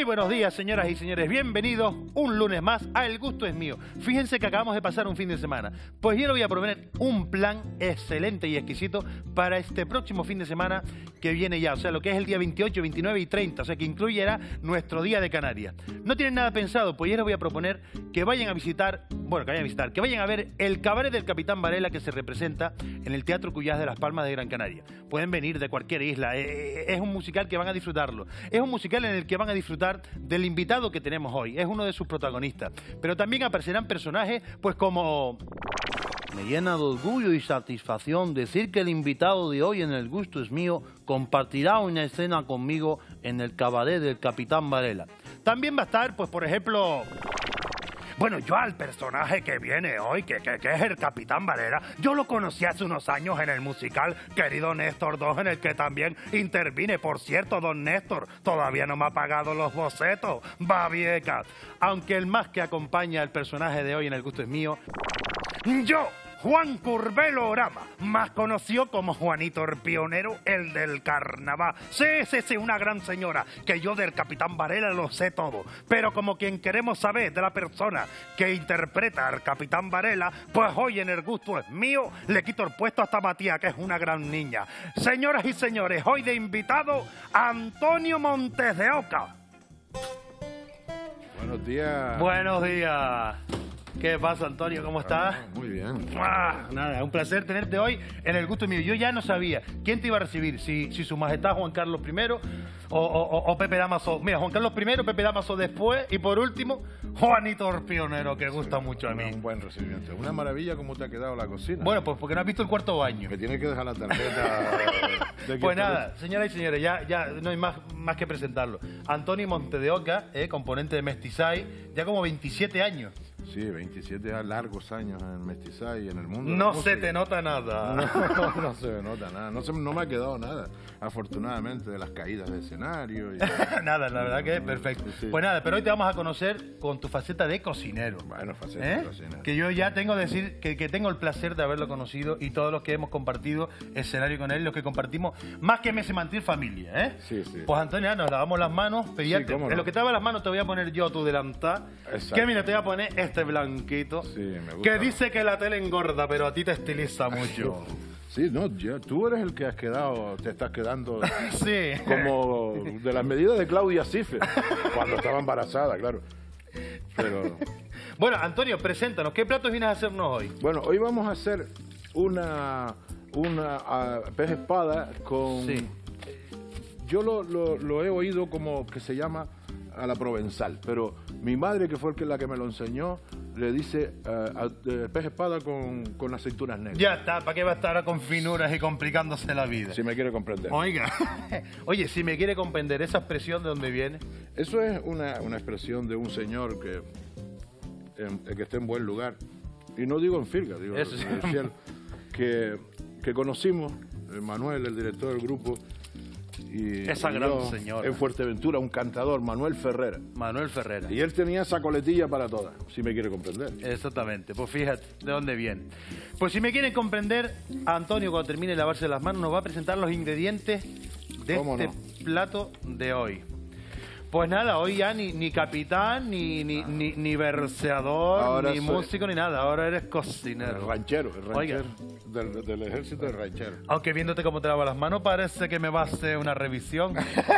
buenos días, señoras y señores. Bienvenidos un lunes más a El Gusto es Mío. Fíjense que acabamos de pasar un fin de semana. Pues yo les voy a proponer un plan excelente y exquisito para este próximo fin de semana que viene ya. O sea, lo que es el día 28, 29 y 30. O sea, que incluyera nuestro día de Canarias. ¿No tienen nada pensado? Pues yo les voy a proponer que vayan a visitar, que vayan a ver el cabaret del Capitán Varela que se representa en el Teatro Cuyás de Las Palmas de Gran Canaria. Pueden venir de cualquier isla. Es un musical que van a disfrutarlo. Es un musical en el que van a disfrutar del invitado que tenemos hoy. Es uno de sus protagonistas. Pero también aparecerán personajes, pues como... Me llena de orgullo y satisfacción decir que el invitado de hoy en El Gusto es Mío compartirá una escena conmigo en el cabaret del Capitán Varela. También va a estar, pues por ejemplo... Bueno, yo al personaje que viene hoy, que es el Capitán Varela, yo lo conocí hace unos años en el musical Querido Néstor 2, en el que también intervine. Por cierto, don Néstor, todavía no me ha pagado los bocetos, babieca. Aunque el más que acompaña al personaje de hoy en El Gusto es Mío, yo, Juan Curbelo Orama, más conocido como Juanito el Pionero, el del carnaval. Sí, una gran señora, que yo del Capitán Varela lo sé todo. Pero como quien queremos saber de la persona que interpreta al Capitán Varela, pues hoy en El Gusto es Mío le quito el puesto hasta Matías, que es una gran niña. Señoras y señores, hoy de invitado, Antonio Montes de Oca. Buenos días. Buenos días. ¿Qué pasa, Antonio? ¿Cómo estás? Muy bien. Nada, un placer tenerte hoy en El Gusto Mío. Yo ya no sabía quién te iba a recibir, si su majestad Juan Carlos I o Pepe Damaso. Mira, Juan Carlos I, Pepe Damaso después y por último, Juanito el Pionero, que gusta mucho a mí. Un buen recibimiento. Una maravilla cómo te ha quedado la cocina. Bueno, pues porque no has visto el cuarto baño. Me tienes que dejar la tarjeta. Pues nada, señoras y señores, ya no hay más que presentarlo. Antonio Montes de Oca, componente de Mestizay, ya como 27 años. Sí, 27 largos años en Mestizay y en el mundo. No se te nota nada. No se me nota nada. No me ha quedado nada, afortunadamente, de las caídas de escenario. Y... Nada, la verdad que es perfecto. Sí. Pues nada, pero hoy te vamos a conocer con tu faceta de cocinero. Bueno, faceta de cocinero. Que yo ya tengo que decir que tengo el placer de haberlo conocido y todos los que hemos compartido escenario con él, los que compartimos más que meses mantir familia, ¿eh? Sí, sí. Pues Antonio, nos lavamos las manos, pero ya sí, en lo que te lavo las manos te voy a poner yo tu delantal. Exacto. Que mira, te voy a poner este blanquito. Sí, me gusta. Que dice que la tele engorda, pero a ti te estiliza mucho. Sí, no, tú eres el que te estás quedando sí. Como de las medidas de Claudia Schiffer, cuando estaba embarazada, claro. Pero... Bueno, Antonio, preséntanos, ¿qué platos vienes a hacernos hoy? Bueno, hoy vamos a hacer una pez espada con... Sí. Yo lo he oído como que se llama a la provenzal, pero mi madre, que fue la que me lo enseñó, le dice pez espada con aceitunas negras. Ya está, ¿para qué va a estar con finuras y complicándose la vida? Si me quiere comprender. Oiga, oye, si me quiere comprender, ¿esa expresión de dónde viene? Eso es una expresión de un señor que está en buen lugar. Y no digo en Firga, digo eso sí. que conocimos, Manuel, el director del grupo, y esa gran señora. En Fuerteventura, un cantador, Manuel Ferrera. Manuel Ferrera. Y él tenía esa coletilla para todas, si me quiere comprender. Exactamente, pues fíjate de dónde viene. Pues si me quieren comprender, Antonio, cuando termine de lavarse las manos, nos va a presentar los ingredientes de este plato de hoy. Pues nada, hoy ya ni capitán, ni verseador, ahora ni músico, ni nada. Ahora eres cocinero. El ranchero del ejército de ranchero. Aunque viéndote cómo te lavas las manos, parece que me va a hacer una revisión.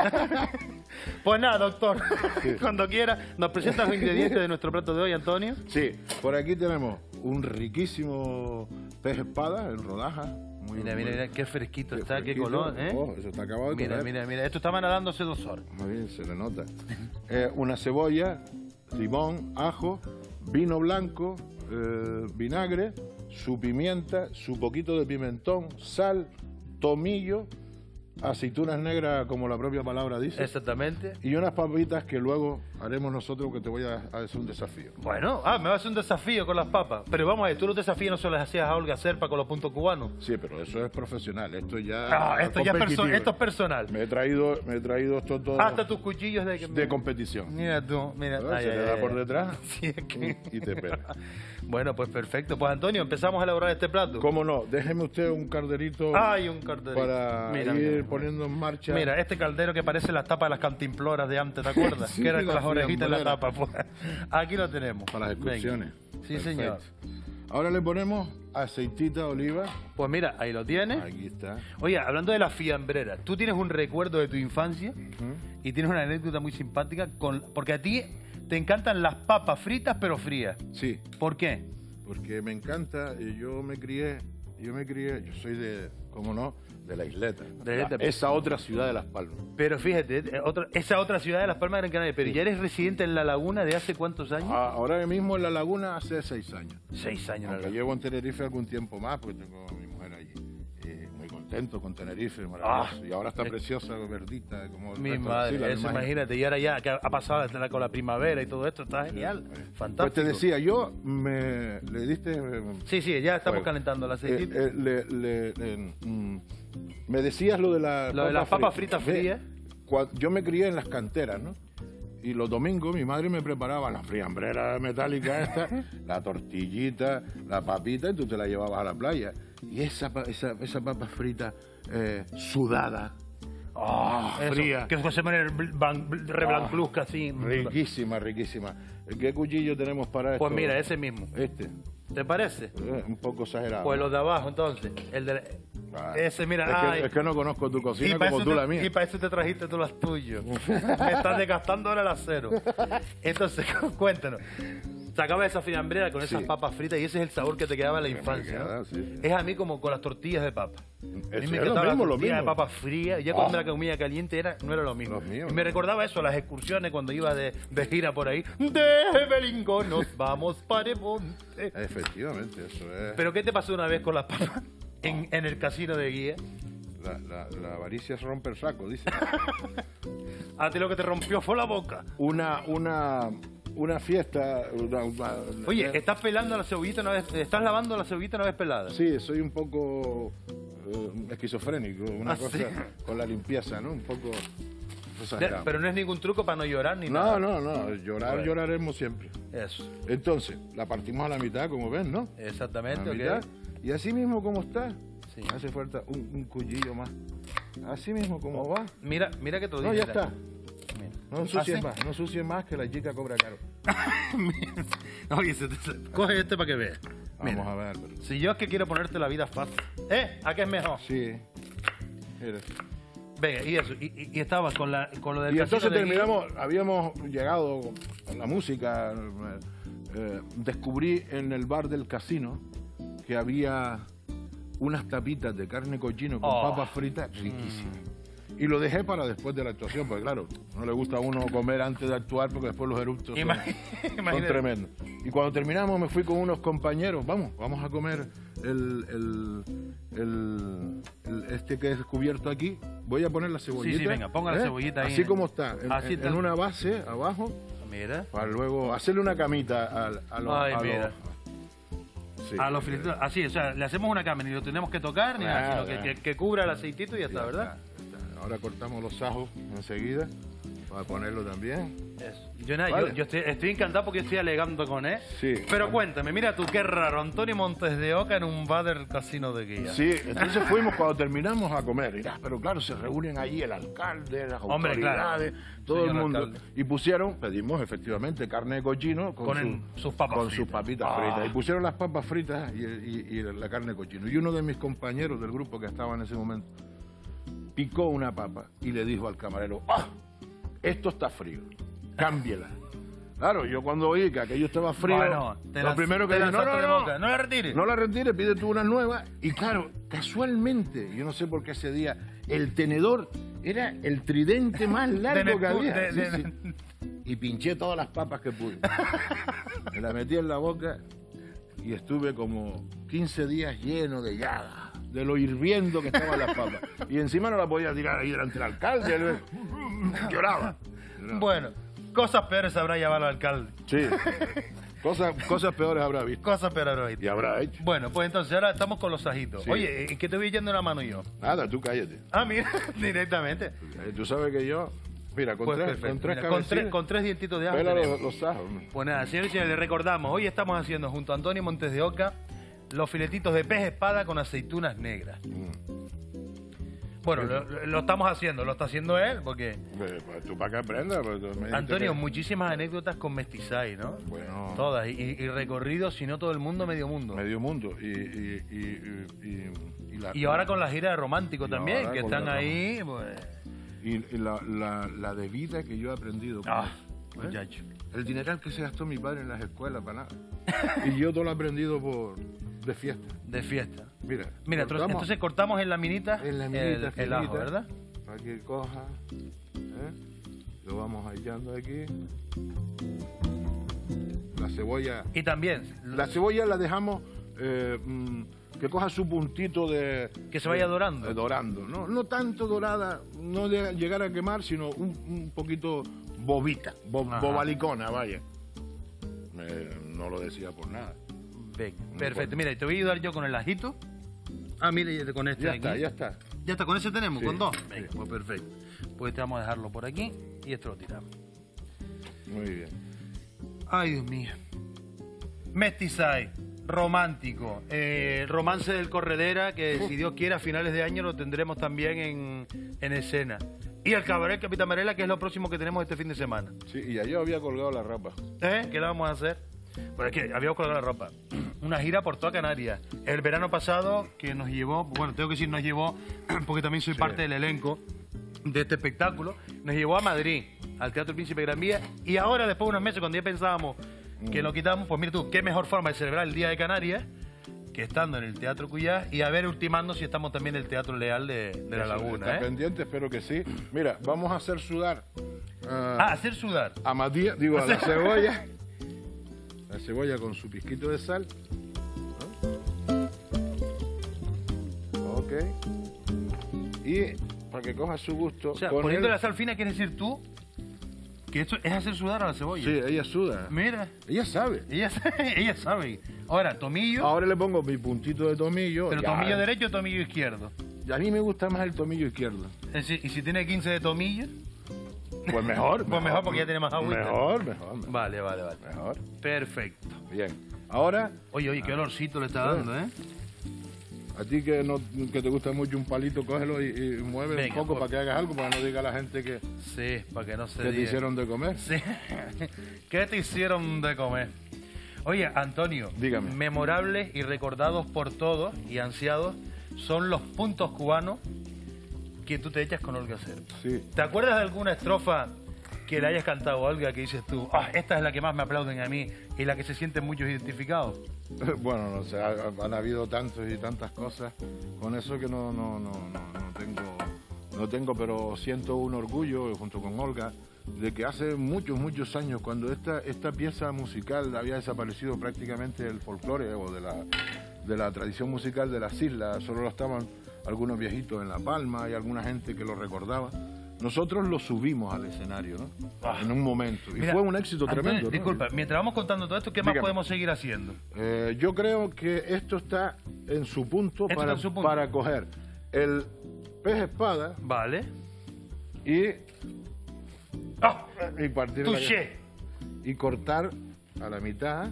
Pues nada, doctor, sí. Cuando quiera, ¿nos presenta los ingredientes de nuestro plato de hoy, Antonio? Sí, por aquí tenemos un riquísimo pez espada en rodajas. Mira, qué fresquito está, qué color, ¿eh? Oh, eso está acabado de comer. Mira, esto estaba nadando hace 2 horas. Muy bien, se le nota. Una cebolla, limón, ajo, vino blanco, vinagre, su pimienta, su poquito de pimentón, sal, tomillo, aceitunas negras, como la propia palabra dice. Exactamente. Y unas papitas que luego haremos nosotros, que te voy a hacer un desafío. Bueno, me va a hacer un desafío con las papas. Pero vamos a ver, tú los desafíos no se los hacías a Olga Serpa con los puntos cubanos. Sí, pero eso es profesional, esto ya esto es personal. Me he traído estos dos hasta tus cuchillos de competición. Mira tú, mira. Se le da por detrás sí, es que... y te pega. Bueno, pues perfecto. Pues Antonio, empezamos a elaborar este plato. ¿Cómo no? Déjeme usted un calderito. Ay, un calderito. Para ir poniendo en marcha. Mira, este caldero que parece las tapas de las cantimploras de antes, ¿te acuerdas? Sí, que era con las orejitas en la tapa. Pues, aquí lo tenemos. Para las excursiones. Venga. Sí, perfecto. señor. Ahora le ponemos aceitita de oliva. Pues mira, ahí lo tienes. Aquí está. Oye, hablando de la fiambrera, tú tienes un recuerdo de tu infancia y tienes una anécdota muy simpática porque a ti te encantan las papas fritas pero frías. Sí. ¿Por qué? Porque me encanta, yo me crié, yo soy ¿cómo no? De la Isleta. Esa otra ciudad de Las Palmas. Pero fíjate, esa otra ciudad de Las Palmas de Gran Canaria, pero ya eres residente en La Laguna de hace ¿cuántos años? Ahora mismo en La Laguna hace 6 años. 6 años. Aunque llevo en Tenerife algún tiempo más, porque tengo a mi mujer allí. Muy contento con Tenerife, maravilloso. Y ahora está preciosa, verdita. Como mi madre, eso imagínate. Y ahora ya que ha pasado con la primavera y todo esto, está genial. Fantástico. Pues te decía, le diste... Sí, ya estamos calentando el aceitito. Me decías lo de las papas fritas frías. Yo me crié en las canteras, ¿no? Y los domingos mi madre me preparaba la friambrera metálica esta, la tortillita, la papita, y tú te la llevabas a la playa. Y esa papa frita sudada, fría. Que José Manuel reblancuzca así. Riquísima, riquísima. ¿Qué cuchillo tenemos para esto? Pues mira, ese mismo. ¿Te parece? Un poco exagerado. Pues los de abajo, entonces. Ese, mira. Es que no conozco tu cocina como tú la mía. Y para eso te trajiste tú las tuyas. Me estás desgastando ahora el acero. Entonces, cuéntanos. Sacabas esa fiambrera con esas papas fritas y ese es el sabor que te quedaba en la infancia, ¿no? Sí. Es a mí como con las tortillas de papa. A mí me encantaba la tortilla de papa fría y ya cuando me la comía caliente no era lo mismo. Y me recordaba eso, las excursiones cuando iba de gira por ahí. De Belingo nos vamos para Monte. Efectivamente, eso es. ¿Pero qué te pasó una vez con las papas en el casino de Guía? La avaricia se rompe el saco, dice. A ti lo que te rompió fue la boca. Una fiesta. Oye, ¿estás pelando la cebollita una vez? ¿Estás lavando la cebollita una vez pelada? Sí, soy un poco esquizofrénico, una cosa ¿sí? Con la limpieza, ¿no? Un poco exagerado. Pero no es ningún truco para no llorar ni nada. No, lloraremos siempre. Eso. Entonces, la partimos a la mitad, como ven, ¿no? Exactamente. A la mitad, y así mismo como está. Sí. Hace falta un cuchillo más. Así mismo como va. Mira que te lo dije. No, ya está. No ensucies más, que la chica cobra caro. Oye, coge este para que veas. Vamos a ver. Pero... Si yo es que quiero ponerte la vida fácil. ¿A qué es mejor? Sí. Mira. Venga, y eso. Y estabas con lo del Y entonces casino terminamos, habíamos llegado con la música. Descubrí en el bar del casino que había unas tapitas de carne cochino con papas fritas riquísimas. Y lo dejé para después de la actuación, porque claro, no le gusta a uno comer antes de actuar porque después los eructos son tremendos. Y cuando terminamos me fui con unos compañeros, vamos a comer este que es cubierto aquí. Voy a poner la cebollita. Sí, venga, ponga la cebollita ahí. Así como está, en una base abajo. Mira. Para luego hacerle una camita mira. Sí, a los filetitos. Así, o sea, le hacemos una cama, ni lo tenemos que tocar, ni nada, sino que cubra el aceitito y ya está, ¿verdad? Ahora cortamos los ajos enseguida para ponerlo también. Eso. Yo estoy encantado porque estoy alegando con él. Sí. Pero cuéntame, mira tú, qué raro, Antonio Montes de Oca en un bar del casino de Guía. Sí, entonces fuimos cuando terminamos a comer. Pero claro, se reúnen allí el alcalde, las autoridades, todo el mundo. Alcalde. Y pedimos efectivamente carne de cochino con sus papitas fritas. Y pusieron las papas fritas y la carne de cochino. Y uno de mis compañeros del grupo que estaba en ese momento picó una papa y le dijo al camarero: esto está frío, cámbiela. Claro, yo cuando oí que aquello estaba frío, lo primero que dije, no la retires. No la retires, pide tú una nueva. Y claro, casualmente, yo no sé por qué ese día, el tenedor era el tridente más largo que había. Y pinché todas las papas que pude. Me la metí en la boca y estuve como 15 días lleno de llagas, de lo hirviendo que estaban las papas. Y encima no la podía tirar ahí delante del alcalde. Lloraba. Bueno, Cosas peores habrá llevado al alcalde. Sí. Cosas peores habrá visto. Cosas peores habrá visto. Y habrá hecho. Bueno, pues entonces ahora estamos con los ajitos. Sí. Oye, ¿en qué te voy yendo una mano yo? Nada, tú cállate. Ah, mira, directamente. Tú sabes que yo... Mira, con Pues tres perfecto. con tres Mira, cabecinas, con tres dientitos de ajo pela tenemos. los ajos. Pues nada, señores y señores, les recordamos, hoy estamos haciendo junto a Antonio Montes de Oca los filetitos de pez espada con aceitunas negras. Bueno, lo estamos haciendo, lo está haciendo él, porque... Pues, tú para que aprendas. Pues, Antonio, muchísimas anécdotas con Mestizay, ¿no? Bueno. Todas, y recorridos, si no todo el mundo, medio mundo. Medio mundo. Y ahora con la gira de Romántico Y también, ahora que con están la ahí, pues... Y la de vida que yo he aprendido. Ah, ¿eh? muchacho. El dineral que se gastó mi padre en las escuelas para nada. Y yo todo lo he aprendido de fiesta. De fiesta. Mira, Entonces cortamos en la minita, el ajo, ¿verdad? Para que coja. Lo vamos echando aquí. La cebolla. Y también... La cebolla la dejamos que coja su puntito de... Que se vaya dorando. Dorando. No tanto dorada, no de llegar a quemar, sino un poquito bobita, bobalicona, vaya. No lo decía por nada. Ven, perfecto. Mira, te voy a ayudar yo con el ajito. Ah, mire, con este Ya aquí. está, ya está. ¿Ya está? ¿Con ese tenemos? Sí, ¿Con dos? sí. Venga, pues perfecto. Pues este vamos a dejarlo por aquí y esto lo tiramos. Muy bien. Ay, Dios mío. Mestizay, romántico, romance del Corredera, que si Dios quiere a finales de año lo tendremos también en escena. Y el Cabaret Capitán Varela, que es lo próximo que tenemos este fin de semana. Sí, y ya yo había colgado la ropa. ¿Qué le vamos a hacer? Pues es que habíamos colgado la ropa. Una gira por toda Canarias. El verano pasado, que nos llevó, bueno, tengo que decir nos llevó, porque también soy parte del elenco de este espectáculo, nos llevó a Madrid, al Teatro Príncipe Gran Vía, y ahora, después de unos meses, cuando ya pensábamos que lo quitamos, pues mira tú, qué mejor forma de celebrar el Día de Canarias que estando en el Teatro Cuyá y a ver ultimando si estamos también en el Teatro Leal de la Laguna. Está pendiente, espero que sí. Mira, vamos a hacer sudar. Hacer sudar. A Matías, digo, a la cebolla. La cebolla con su pizquito de sal. ¿No? Ok. Y para que coja su gusto. O sea, con poniendo la sal fina, ¿quieres decir tú que esto es hacer sudar a la cebolla? Sí, ella suda. Mira. Ella sabe. Ella sabe. Ahora, tomillo. Ahora le pongo mi puntito de tomillo. ¿Pero ya. tomillo derecho o tomillo izquierdo? A mí me gusta más el tomillo izquierdo. Es decir, ¿y si tiene 15 de tomillo? Pues mejor. Pues mejor porque ya tiene más agüita. Mejor. Vale. Mejor. Perfecto. Bien. Ahora, Oye, qué olorcito le está dando, ¿eh? a ti que te gusta mucho un palito, cógelo y mueve Venga, un poco para que hagas algo, para que no diga la gente que Sí, para que no se te diga. hicieron de comer. Sí. ¿Qué te hicieron de comer? Oye, Antonio, Dígame. memorables y recordados por todos y ansiados son los puntos cubanos que tú te echas con Olga Cerda. Sí. ¿Te acuerdas de alguna estrofa que le hayas cantado a Olga que dices tú, esta es la que más me aplauden a mí y la que se sienten muchos identificados? Bueno, no sé, han habido tantos y tantas cosas con eso que no tengo, pero siento un orgullo junto con Olga de que hace muchos años, cuando esta pieza musical había desaparecido prácticamente del folclore o de la tradición musical de las islas, solo estaban algunos viejitos en La Palma y alguna gente que lo recordaba. Nosotros lo subimos al escenario, ¿no? En un momento. Y Mira, fue un éxito Antonio, tremendo, ¿no? Disculpa, mientras vamos contando todo esto, ¿qué más Dígame. podemos seguir haciendo? Yo creo que esto está en su punto, para coger el pez espada Vale. y partir Touché. y cortar a la mitad.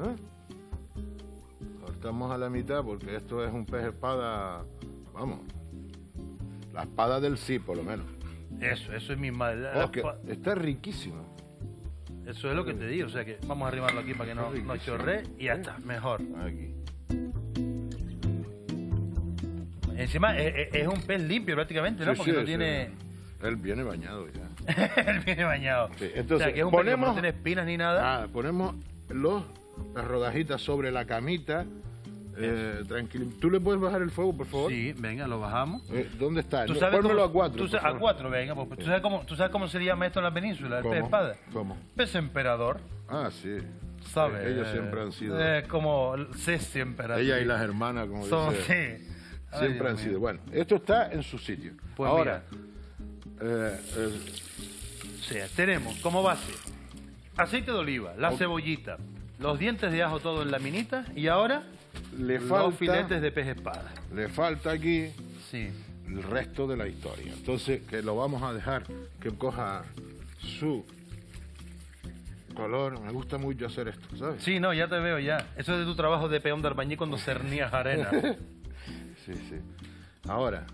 Cortamos a la mitad porque esto es un pez espada, vamos, la espada del sí, por lo menos. Eso es mi madre. Está riquísimo. Eso es lo que te digo, o sea que vamos a arrimarlo aquí para que no chorree y ya está, mejor. Aquí. Encima es un pez limpio prácticamente, ¿no? Sí, Porque sí, no sí. tiene... Él viene bañado ya. Él viene bañado. Sí, O entonces, sea que es un pez que no tiene espinas ni nada. Ponemos las rodajitas sobre la camita. Tranquilo. ¿Tú le puedes bajar el fuego, por favor? Sí, venga, lo bajamos. ¿Dónde está? ¿Tú sabes Pónmelo cómo- a 4. tú sabes- a 4, venga. Pues, ¿tú sabes cómo se le llama esto en la península? El pez espada. ¿Cómo? Pez emperador, Ah, sí. ¿sabes? Ellos siempre han sido. Como Ceci emperador. Ella y las hermanas, como Son, dice. sí. Ay, Siempre Dios han mío. sido. Bueno, esto está en su sitio. Pues Ahora, O sea, tenemos como base aceite de oliva, la cebollita, los dientes de ajo todo en laminita y ahora los filetes de pez espada. Le falta aquí sí. el resto de la historia. Entonces, que lo vamos a dejar que coja su color. Me gusta mucho hacer esto, ¿sabes? Sí, no, ya te veo ya. Eso es de tu trabajo de peón de albañil cuando cernías arena. Sí, sí. Ahora,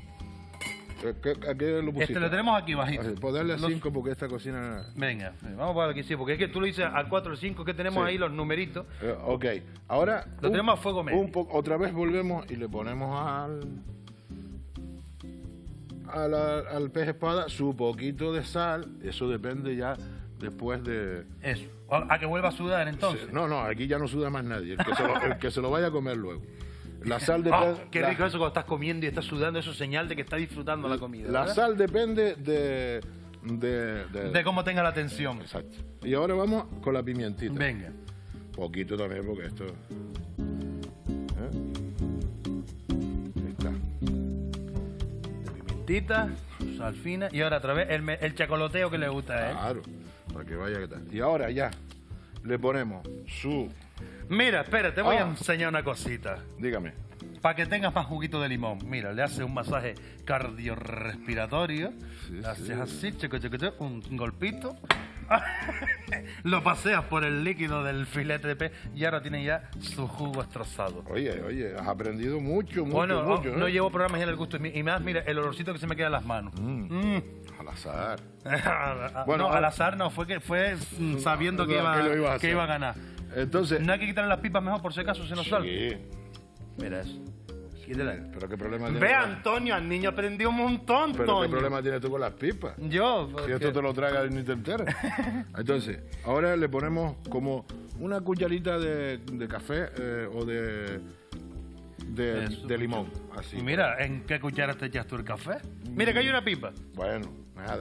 ¿a qué lo pusiste? Lo tenemos aquí bajito. Ponerle a 5 porque esta cocina... Venga, vamos a poner aquí, sí, porque es que tú lo dices al 4 o 5, que tenemos ahí los numeritos. Ok, ahora... Lo tenemos a fuego medio. Otra vez volvemos y le ponemos al pez espada su poquito de sal. Eso depende ya después de... Eso, a que vuelva a sudar entonces. Sí, no, aquí ya no suda más nadie, el que se lo vaya a comer luego. La sal depende... qué rico eso cuando estás comiendo y estás sudando, eso es señal de que estás disfrutando la comida. La sal depende de cómo tenga la tensión. Exacto. Y ahora vamos con la pimientita. Venga. Poquito también porque esto... Ahí está. Pimientita, sal fina y ahora otra vez el chacoloteo que le gusta, ¿eh? Claro, para que vaya que tal. Y ahora ya le ponemos su... Mira, espera, te voy a enseñar una cosita. Dígame. Para que tengas más juguito de limón. Mira, le haces un masaje cardiorrespiratorio. Sí, haces así, un golpito. Lo paseas por el líquido del filete de pez y ahora tiene ya su jugo destrozado. Oye, has aprendido mucho, bueno, mucho. No llevo programas en el gusto. Y más, mira, el olorcito que se me queda en las manos. Al azar. Bueno, no, al azar no, fue sabiendo que iba a ganar. Entonces, no hay que quitarle las pipas mejor por si acaso se nos salta. Sí. Mira eso. Pero qué problema tiene. Ve, Antonio, al niño aprendió un montón, Pero qué problema tienes tú con las pipas. Yo. Si esto te lo traga ni te enteras. Entonces, ahora le ponemos como una cucharita de café o de limón. Así. Y mira, ¿en qué cuchara te echas tú el café? Mira, que hay una pipa. Bueno, nada.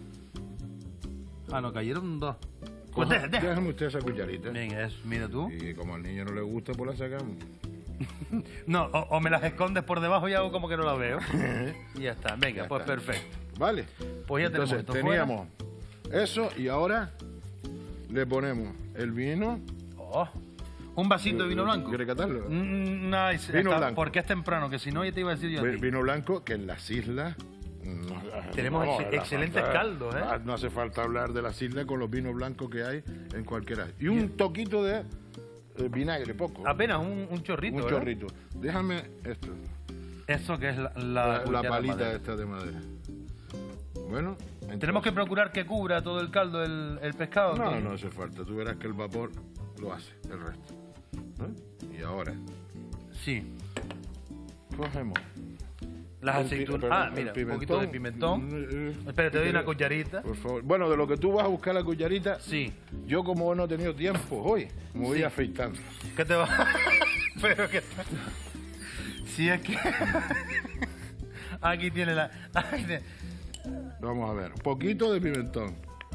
No, cayeron dos. Pues déjame usted esa cucharita. Venga, mira tú. Y como al niño no le gusta, pues la sacamos. No, o me las escondes por debajo y hago como que no la veo. Y ya está. Venga, ya pues está. Perfecto. Vale. Pues ya entonces, teníamos eso y ahora le ponemos el vino. Un vasito de vino blanco. ¿Quieres catarlo? No, vino blanco. Porque es temprano, que si no ya te iba a decir yo. Vino blanco que en las islas... Tenemos excelentes caldos, ¿eh? No hace falta hablar de las islas con los vinos blancos que hay en cualquiera. Y un toquito de vinagre, poco. Apenas un chorrito. Un chorrito. Déjame esto. Eso que es la palita esta de madera. Bueno. Entonces, ¿tenemos que procurar que cubra todo el caldo el pescado? No hace falta. Tú verás que el vapor lo hace, el resto. Y ahora. Sí. Cogemos. Las aceitunas. Mira, un poquito de pimentón. Espera, te doy una cucharita. Por favor. Bueno, de lo que tú vas a buscar la cucharita. Sí. Yo, como no he tenido tiempo hoy, me voy afeitando. ¿Qué te va? Pero que. Si es que. Aquí tiene la. Vamos a ver. Un poquito de pimentón.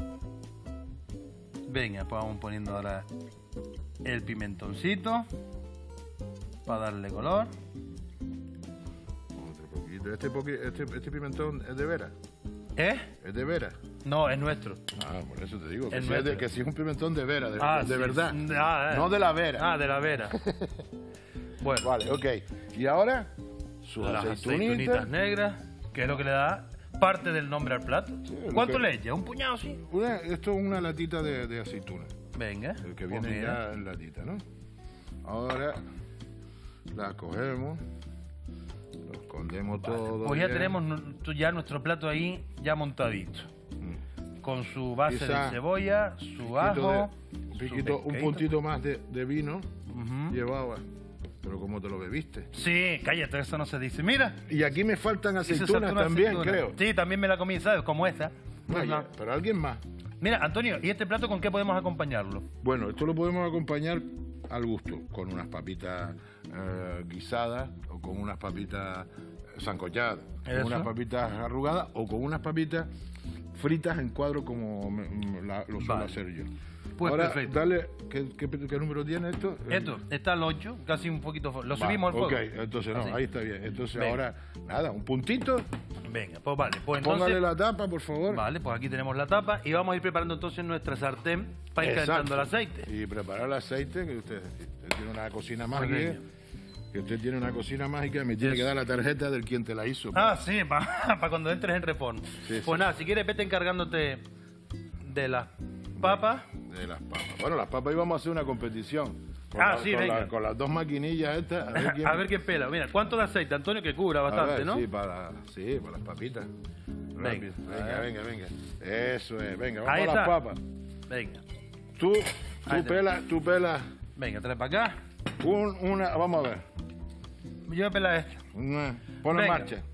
Venga, pues vamos poniendo ahora el pimentoncito. Para darle color. Este pimentón es de vera. ¿Eh? ¿Es de vera? No, es nuestro. Por eso te digo. Que si es un pimentón de vera, de verdad. No de la vera. De la vera. Bueno. Vale, ok. Y ahora, las aceitunitas negras, que es lo que le da parte del nombre al plato. Sí, ¿cuánto le echa? ¿Un puñado, sí? Esto es una latita de aceituna. Venga. El que viene ya en latita, ¿no? Ahora la cogemos. Lo escondemos todo. Pues ya tenemos ya nuestro plato ahí ya montadito. Con su base de cebolla, su ajo, un puntito más de vino llevaba. Pero como te lo bebiste. Sí, cállate, eso no se dice. Mira. Y aquí me faltan aceitunas también, creo. Sí, también me la comí, ¿sabes? Como esta. Pero alguien más. Mira, Antonio, ¿y este plato con qué podemos acompañarlo? Bueno, esto lo podemos acompañar al gusto, con unas papitas guisadas o con unas papitas sancochadas, con unas papitas arrugadas o con unas papitas fritas en cuadro como lo suelo hacer yo. Pues ahora, perfecto. Dale, ¿qué número tiene esto? Esto está al 8, casi un poquito. Lo subimos al fuego. Ok, entonces no, ahí está bien. Entonces ahora, nada, un puntito Venga, pues vale. Pues entonces, póngale la tapa, por favor. Vale, pues aquí tenemos la tapa y vamos a ir preparando entonces nuestra sartén para ir calentando el aceite. Y preparar el aceite, que usted tiene una cocina mágica. Venga. Que usted tiene una cocina mágica y me tiene que dar la tarjeta del quien te la hizo. Ah, sí, para cuando entres en Reform. Sí, pues sí. nada, si quieres vete encargándote de las papas. De las papas. Bueno, las papas íbamos a hacer una competición. Sí, venga. Con las dos maquinillas estas. A ver quién pela. Mira, ¿cuánto de aceite, Antonio? Que cubra bastante, ver, ¿no? Sí, para las papitas. Rápido. Venga. Eso es. Venga, vamos Ahí a las está. papas. Venga. Tú Ahí pelas Venga, trae para acá. una. Vamos a ver. Yo voy a pelar esta. Pon en Venga. marcha.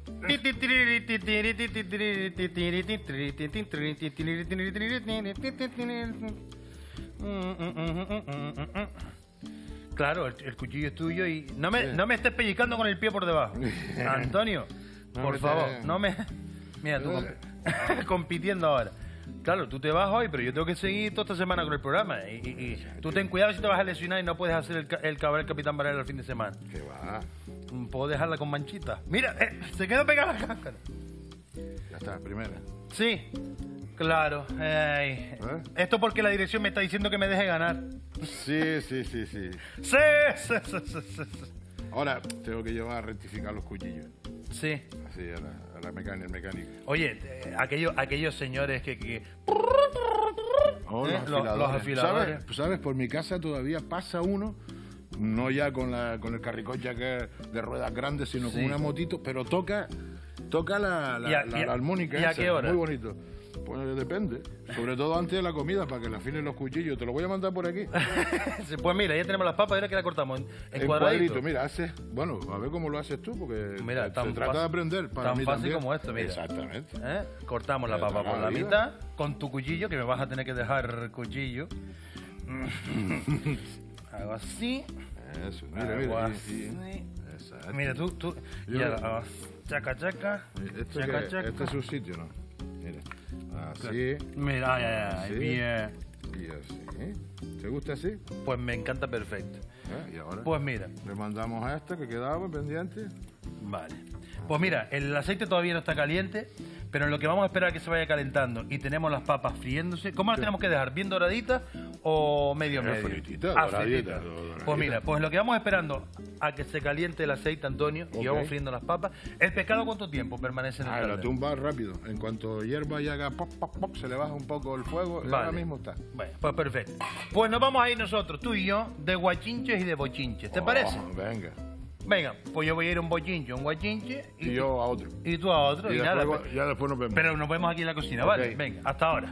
Claro, el cuchillo es tuyo y no me estés pellizcando con el pie por debajo. Antonio, No por me favor, estés- no me... Mira, tú compitiendo ahora. Claro, tú te vas hoy, pero yo tengo que seguir toda esta semana con el programa. Y tú ten cuidado si te vas a lesionar y no puedes hacer el cabaret Capitán Varela el fin de semana. Que va. Puedo dejarla con manchitas. Mira, se quedó pegada la cáscara. Ya está, primera. Sí, claro. Esto porque la dirección me está diciendo que me deje ganar. Sí. Sí. Ahora tengo que llevar a rectificar los cuchillos. Sí. Así, a la mecánica, el mecánico. Oye, aquellos señores que... los afiladores. ¿Sabes? Por mi casa todavía pasa uno, no ya con el carricocha que es de ruedas grandes, sino con Sí. una motito, pero toca la armónica ¿Y a esa, qué hora? muy bonito. Pues depende, sobre todo antes de la comida, para que le afilen los cuchillos. Te lo voy a mandar por aquí. Pues mira, ya tenemos las papas, ahora que las cortamos en En cuadradito. cuadrito, mira, bueno, a ver cómo lo haces tú, porque Mira, se tan trata fácil- de aprender. Para tan mí fácil también. como esto, mira. Exactamente. Cortamos la Pero papa por la vida. mitad con tu cuchillo, que me vas a tener que dejar cuchillo. Hago así. Eso, Hago mira. así. Exacto. Mira, tú. Yo- Y ahora hago chaca. Este es su sitio, ¿no? Mira, así Mira, ay, Sí. bien. y así. ¿Te gusta así? Pues me encanta perfecto. Y ahora Pues mira, le mandamos a esta que quedaba pendiente. vale. Pues mira, el aceite todavía no está caliente, pero en lo que vamos a esperar a que se vaya calentando y tenemos las papas friéndose, ¿cómo las tenemos que dejar? ¿Bien doraditas o medio? Fritita, Ah, doradita, fritita. doradita. Pues mira, pues lo que vamos esperando a que se caliente el aceite, Antonio, y Ok. vamos friendo las papas. ¿El pescado cuánto tiempo permanece en el La caldero? tumba rápido. En cuanto hierva y haga pop, pop, pop, se le baja un poco el fuego. Y ahora mismo está. Bueno, pues perfecto. Pues nos vamos a ir nosotros, tú y yo, de guachinches y de bochinches. ¿Te parece? Venga. Venga, pues yo voy a ir a un bochinche, un guachinche Y yo a otro. y tú a otro. Y, nada, pues, ya después nos vemos. pero nos vemos aquí en la cocina, ¿vale? Ok. Venga, hasta ahora.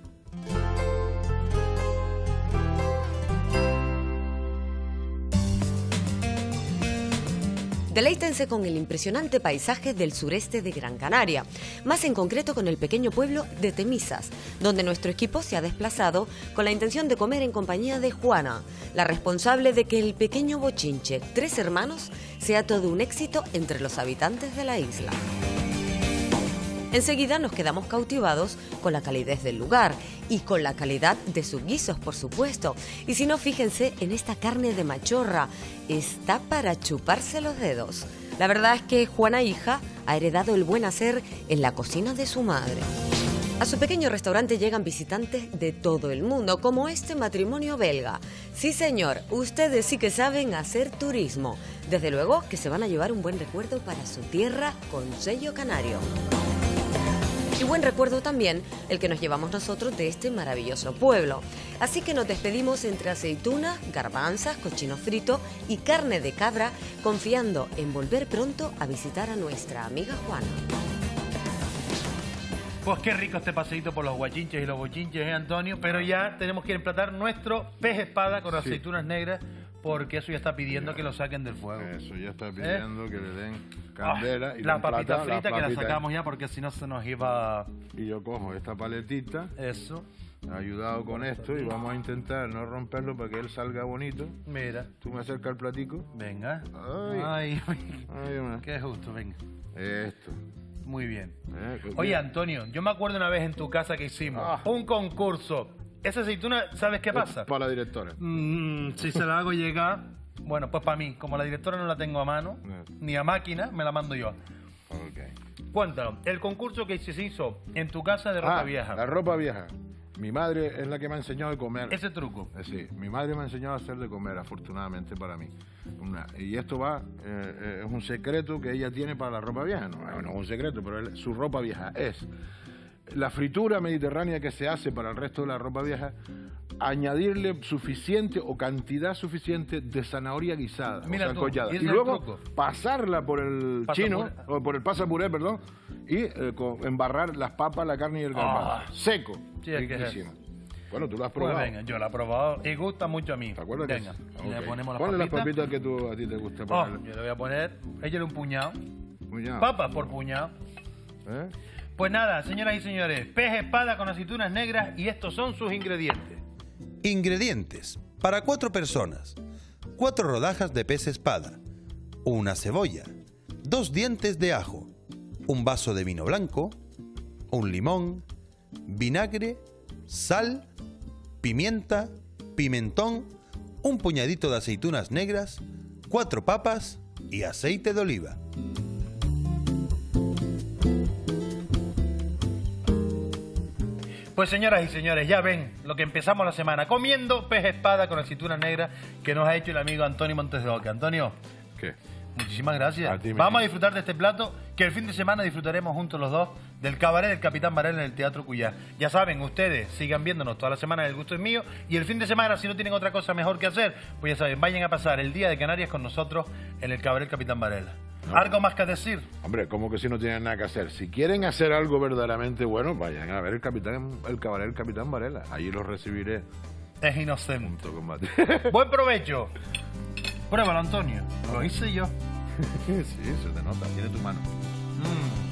Deleítense con el impresionante paisaje del sureste de Gran Canaria, más en concreto con el pequeño pueblo de Temisas, donde nuestro equipo se ha desplazado con la intención de comer en compañía de Juana, la responsable de que el pequeño bochinche Tres Hermanos sea todo un éxito entre los habitantes de la isla. Enseguida nos quedamos cautivados con la calidez del lugar y con la calidad de sus guisos, por supuesto. Y si no, fíjense en esta carne de machorra, está para chuparse los dedos. La verdad es que Juana hija ha heredado el buen hacer en la cocina de su madre. A su pequeño restaurante llegan visitantes de todo el mundo, como este matrimonio belga. Sí, señor, ustedes sí que saben hacer turismo. Desde luego que se van a llevar un buen recuerdo para su tierra con sello canario. Y buen recuerdo también el que nos llevamos nosotros de este maravilloso pueblo. Así que nos despedimos entre aceitunas, garbanzas, cochino frito y carne de cabra, confiando en volver pronto a visitar a nuestra amiga Juana. Pues qué rico este paseíto por los guachinches y los bochinches, Antonio? Pero ya tenemos que emplatar nuestro pez espada con aceitunas negras, porque eso ya está pidiendo que lo saquen del fuego. Eso ya está pidiendo que le den candela. Y la le papita emplata frita que la papita. sacamos ya, porque si no se nos iba... Y yo cojo esta paletita, Eso, ayudado con esto, y vamos a intentar no romperlo para que él salga bonito. mira, Tú me acercas el platico. venga. Ay. Ay, Ay, una. qué justo, venga. Esto. Muy bien. Pues Oye, mira, Antonio, yo me acuerdo una vez en tu casa que hicimos Ah. un concurso. Esa aceituna, ¿sabes qué pasa? para la directora. Si se la hago llegar, bueno, pues para mí, como la directora no la tengo a mano, ni a máquina, me la mando yo. Ok. Cuéntanos, el concurso que se hizo en tu casa de ropa vieja. La ropa vieja. Mi madre es la que me ha enseñado a comer. Ese truco. Sí, mi madre me ha enseñado a hacer de comer, afortunadamente para mí. Y esto es un secreto que ella tiene para la ropa vieja. No es un secreto, pero su ropa vieja es la fritura mediterránea que se hace para el resto de la ropa vieja, añadirle suficiente o cantidad suficiente de zanahoria guisada, Mira o sea, tú, collada, y y luego pasarla por el chino, o por el pasapuré, perdón, y embarrar las papas, la carne y el garbanzo. Seco. Sí, es que riquísimo. Bueno, tú lo has probado. Pues venga, yo lo he probado y gusta mucho a mí. ¿Te acuerdas? Venga, que le ponemos las Ponle papitas. las papitas que a ti te gusta ponerle. Yo le voy a poner, échale un puñado. Puñado. Papas por puñado. ¿Eh? Pues nada, señoras y señores, pez espada con aceitunas negras y estos son sus ingredientes. Ingredientes. Para 4 personas. 4 rodajas de pez espada. Una cebolla. 2 dientes de ajo. Un vaso de vino blanco. Un limón. Vinagre. Sal. Pimienta. Pimentón. Un puñadito de aceitunas negras. 4 papas y aceite de oliva. Pues señoras y señores, ya ven lo que empezamos la semana, comiendo pez espada con aceitunas negras que nos ha hecho el amigo Antonio Montes de Oca. Antonio, ¿Qué? muchísimas gracias. A ti, Vamos a disfrutar de este plato que el fin de semana disfrutaremos juntos los dos del cabaret del Capitán Varela en el Teatro Cuyá. Ya saben, ustedes sigan viéndonos toda la semana, El Gusto es Mío, y el fin de semana, si no tienen otra cosa mejor que hacer, pues ya saben, vayan a pasar el Día de Canarias con nosotros en el cabaret del Capitán Varela. No. ¿Algo más que decir? Hombre, como que si no tienen nada que hacer. Si quieren hacer algo verdaderamente bueno, vayan a ver el cabaret del Capitán Varela. Allí los recibiré Es inocente. junto con Mati. Buen provecho. Pruébalo, Antonio. Lo hice yo. Sí, se te nota, tiene tu mano.